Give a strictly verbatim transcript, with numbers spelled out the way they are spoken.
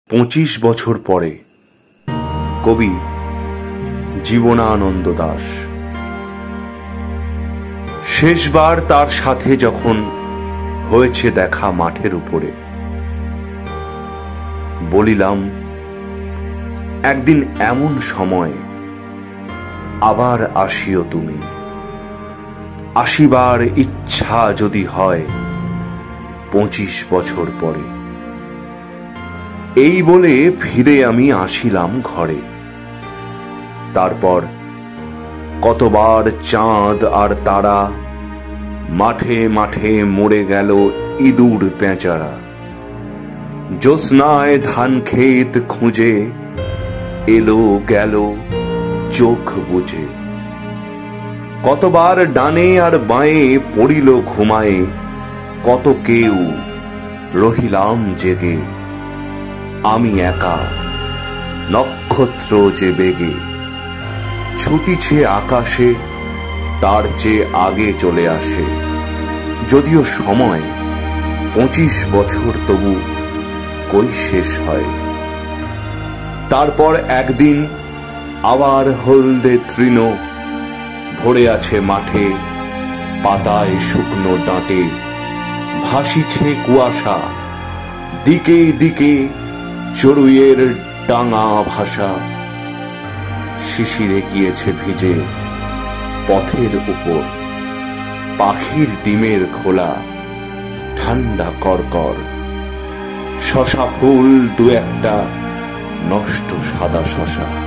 পঁচিশ বছর পরে কবি জীবনানন্দ দাশ। শেষবার তার সাথে যখন হয়েছে দেখা মাঠের উপরে, বলিলাম একদিন এমন সময় আবার আসিও তুমি, আসিবার ইচ্ছা যদি হয় পঁচিশ বছর পরে। এই বলে ফিরে আমি আসিলাম ঘরে। তারপর কতবার চাঁদ আর তারা, মাঠে মাঠে মরে গেল ইঁদুর পেঁচারা। জ্যোৎস্নায় ধান ক্ষেত খুঁজে এলো গেল চোখ বুঝে। কতবার ডানে আর বাঁয়ে পড়িল ঘুমায়ে, কত কেউ রহিলাম জেগে। আমি একা নক্ষত্র যে বেগে ছুটিছে আকাশে, তার চেয়ে আগে চলে আসে। যদিও সময় পঁচিশ বছর, তবু কই শেষ হয়। তারপর একদিন আবার হলদে তৃণ ভরে আছে মাঠে, পাতায় শুকনো ডাঁটে ভাসিছে কুয়াশা। দিকে দিকে চড়ুইয়ের ডাঙা ভাষা, শিশিরে গিয়েছে ভিজে পথের উপর। পাখির ডিমের খোলা ঠান্ডা করকর, শশা ফুল দু একটা নষ্ট সাদা শশা।